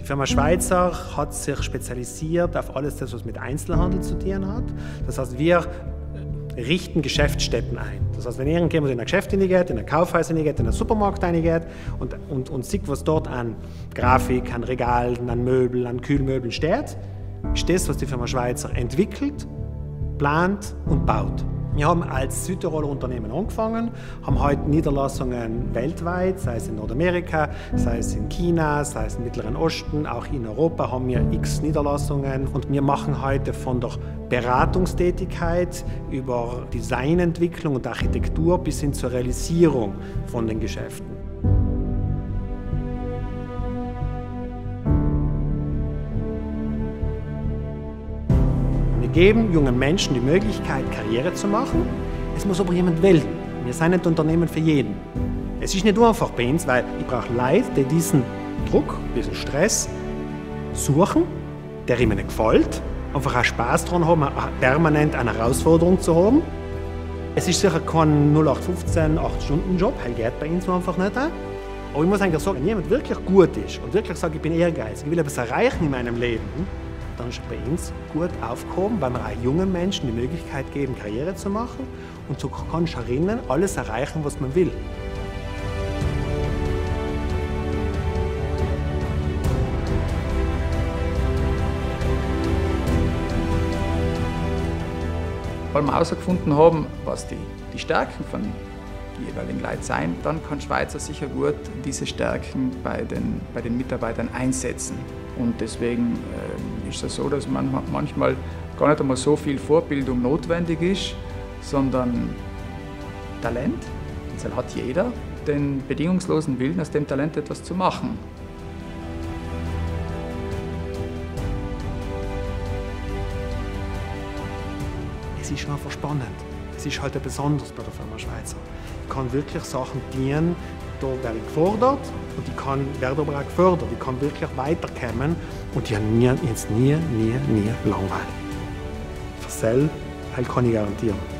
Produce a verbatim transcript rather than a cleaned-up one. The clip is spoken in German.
Die Firma Schweizer hat sich spezialisiert auf alles das, was mit Einzelhandel zu tun hat. Das heißt, wir richten Geschäftsstätten ein. Das heißt, wenn irgendjemand in ein Geschäft hineingeht, in ein Kaufhaus hineingeht, in einen Supermarkt hineingeht und, und, und sieht, was dort an Grafik, an Regalen, an Möbeln, an Kühlmöbeln steht, ist das, was die Firma Schweizer entwickelt, plant und baut. Wir haben als Südtiroler Unternehmen angefangen, haben heute Niederlassungen weltweit, sei es in Nordamerika, sei es in China, sei es im Mittleren Osten, auch in Europa haben wir x Niederlassungen. Und wir machen heute von der Beratungstätigkeit über Designentwicklung und Architektur bis hin zur Realisierung von den Geschäften. Wir geben jungen Menschen die Möglichkeit, Karriere zu machen. Es muss aber jemand wählen. Wir sind nicht Unternehmen für jeden. Es ist nicht einfach bei uns, weil ich brauche Leute, die diesen Druck, diesen Stress suchen, der ihnen nicht gefällt, einfach auch Spaß daran haben, permanent eine Herausforderung zu haben. Es ist sicher kein null acht fünfzehn, acht Stunden Job, das geht bei uns einfach nicht. Aber ich muss eigentlich sagen, wenn jemand wirklich gut ist und wirklich sagt, ich bin ehrgeizig, ich will etwas erreichen in meinem Leben, dann ist er bei uns gut aufgehoben, weil wir auch jungen Menschen die Möglichkeit geben, Karriere zu machen und so kann Scharinnen alles erreichen, was man will. Weil wir herausgefunden haben, was die, die Stärken von den jeweiligen Leuten sind, dann kann Schweizer sicher gut diese Stärken bei den, bei den Mitarbeitern einsetzen. Und deswegen äh, ist es so, dass man manchmal gar nicht einmal so viel Vorbildung notwendig ist, sondern Talent. Das hat jeder, den bedingungslosen Willen, aus dem Talent etwas zu machen. Es ist einfach spannend. Es ist halt besonders bei der Firma Schweizer. Ich kann wirklich Sachen dienen, da werde ich gefordert und ich kann, werde aber auch gefördert. Ich kann wirklich weiterkommen und ich habe nie, jetzt nie, nie, nie langweilig. Für das kann ich garantieren.